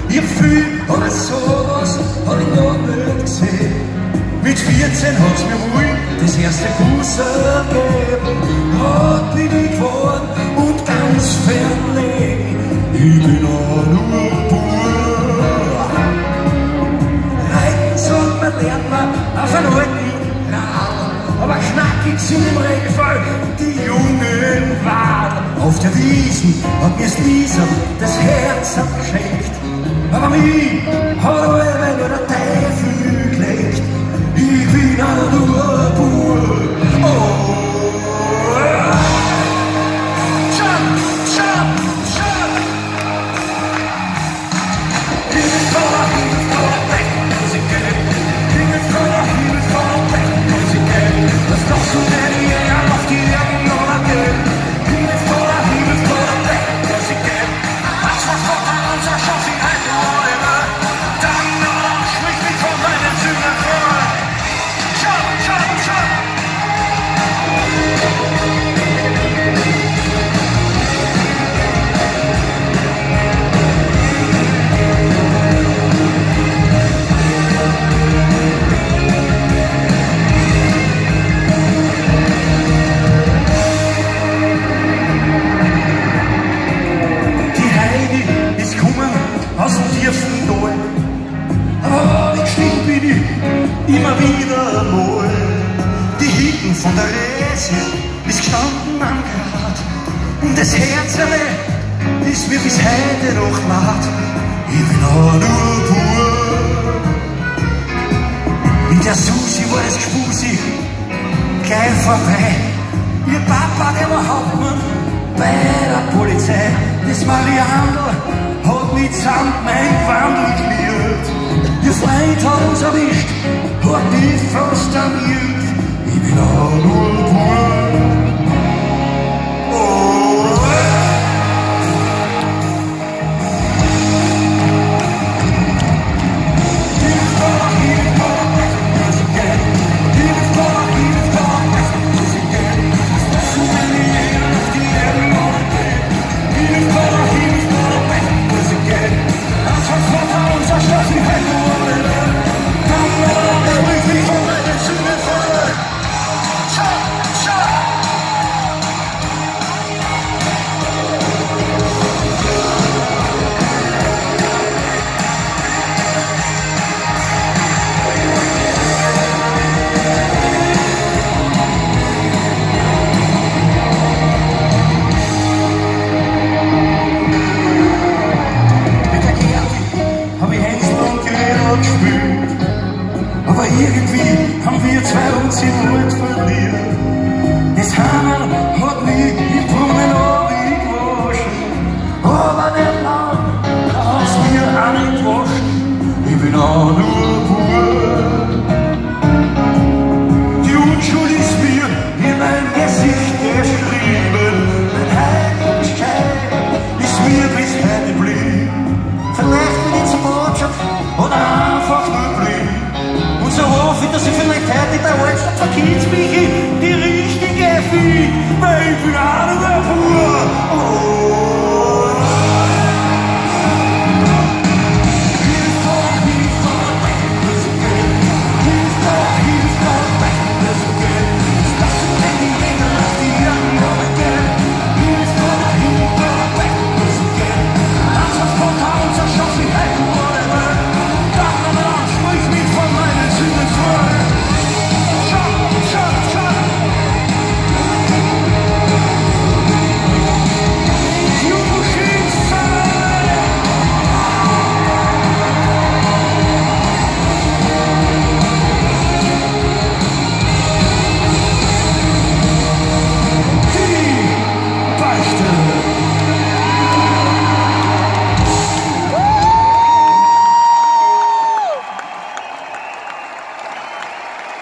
Ich hab viel, aber sowas hab ich noch nicht gesehen. Mit 14 hat's mir wohl das erste Kuss ergeben. Grad bin ich geworden und ganz verlegen. Ich bin auch nur Bub. Reiten soll man lernen auf einen alten Radl, aber knackig sind im Regelfall die jungen Wadl. Auf der Wiesn hat mir's Lisa das Herz abgeschenkt, aber mich hat alle nur der Teufel gelegt. Ich bin auch nur ein Bub. Oh, jump, jump, jump. He was gonna back, was he get? He was gonna back, was he get? There's not so many I lost the young on again. He was gonna back, was he get? Was was vor uns erschoss ihn halt whatever. Dann schmeckt mich von meinen Zügen vor. Jump, jump, jump. Aus dem tiefen Tal. Aber wie still bin ich immer wieder mal. Die Hitten von der Reise ist gestanden am Grat. Und das Herzerle ist mir bis heute noch laut. Ich bin auch nur pur. Mit der Susi war das Gespusi gleich vorbei. Ihr Papa, der war Hauptmann bei der Polizei. Das Mariandl hat mitsamt mein Wandel geliert. Ihr Freund hat uns erwischt, hat mich fast erwürgt. Ich bin